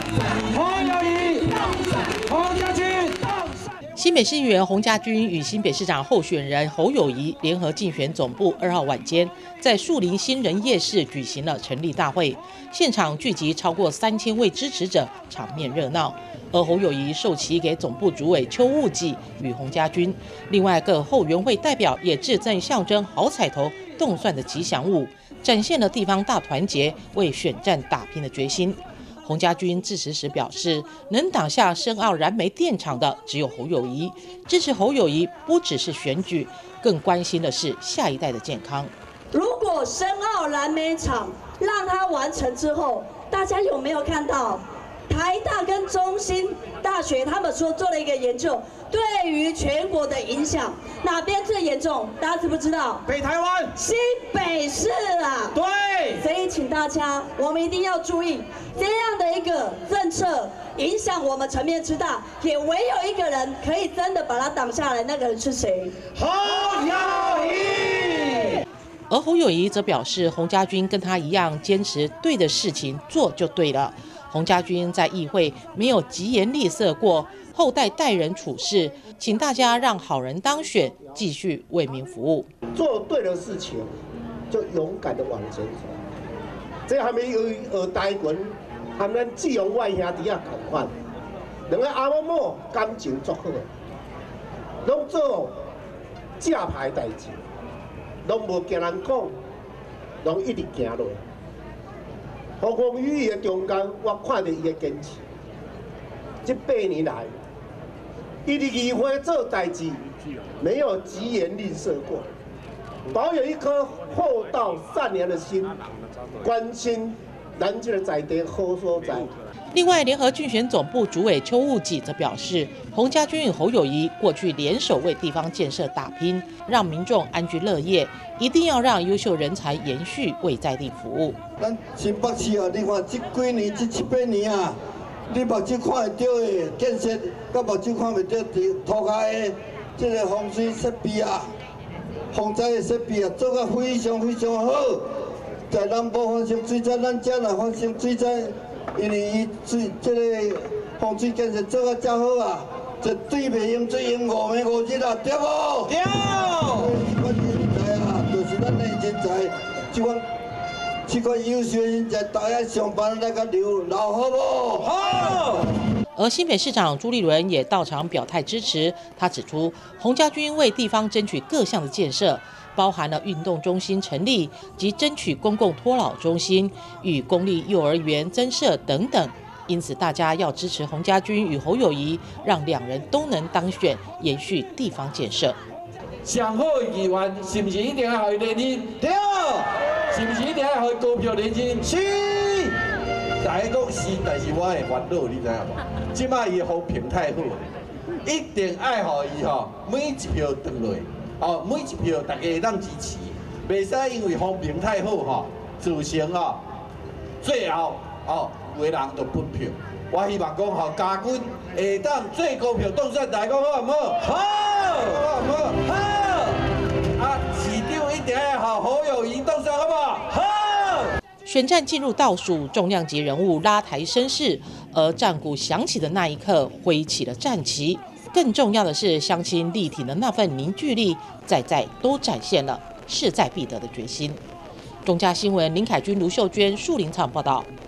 侯友宜、洪家军。 新北市议员洪家军与新北市长候选人侯友宜联合竞选总部2号晚间，在树林新人夜市举行了成立大会，现场聚集超过3000位支持者，场面热闹。而侯友宜授旗给总部主委邱务己与洪家军，另外各后援会代表也致赠象征好彩头、动算的吉祥物，展现了地方大团结、为选战打拼的决心。洪家军致辞时表示，能挡下深澳燃煤电厂的只有侯友宜，支持侯友宜不只是选举，更关心的是下一代的健康。 如果深澳燃煤厂让它完成之后，大家有没有看到台大跟中兴大学他们做了一个研究，对于全国的影响哪边最严重？大家知不知道？ 北台湾、 新北市啊。 对。 所以请大家，我们一定要注意这样的一个政策影响我们层面之大，也唯有一个人可以真的把它挡下来，那个人是谁？ 侯友宜。 而侯友宜则表示，洪家军跟他一样坚持对的事情做就对了。洪家军在议会没有疾言厉色过，后代待人处事，请大家让好人当选，继续为民服务。 做对的事情，就勇敢的往前走。这还没有台群，和咱志勇外兄弟啊同款，两个阿嬷嬷感情足好，拢做正派代志，拢无惊人讲，拢一直行落。风风雨雨的中间，我看到伊的坚持。这8年来，一直议会做代志，没有疾言厉色过，保有一颗厚道善良的心，关心咱这个在地好所在。 另外，联合竞选总部主委邱务己则表示，洪家军与侯友宜过去联手为地方建设打拼，让民众安居乐业，一定要让优秀人才延续为在地服务。 咱新北市啊，你看这几年、这7、8年啊，你目睭看会到的建设，甲目睭看袂到涂骹的这个风水设备啊、防灾的设备啊，做得非常非常好。在南部发生水灾，咱这若发生水灾。因为伊这个风水建设做得真好啊，绝对袂用水用5暝5日啊，对无？对。这款人才啊，就是咱的人才，这款优秀的人才，大家上班那个留好不？好。 而新北市长朱立伦也到场表态支持，他指出，洪家军为地方争取各项的建设，包含了运动中心成立及争取公共托老中心与公立幼儿园增设等等，因此大家要支持洪家军与侯友宜，让两人都能当选，延续地方建设。 上好的议员是不是一定要予连任？对。是不是一定要予高票连任？是。大家讲是，但是我的烦恼你知影无？即摆伊的风评太好，一定爱予伊每一票转落，每一票大家会当支持，袂使因为风评太好造成最后有的人就分票。我希望讲家军会当最高票当选，大家讲好唔好？好，好唔好？好。市长一定要侯友宜当选，好不好？好。 选战进入倒数，重量级人物拉抬声势，而战鼓响起的那一刻，挥起了战旗。更重要的是，乡亲力挺的那份凝聚力，在都展现了势在必得的决心。中嘉新闻林凯君、卢秀娟、树林场报道。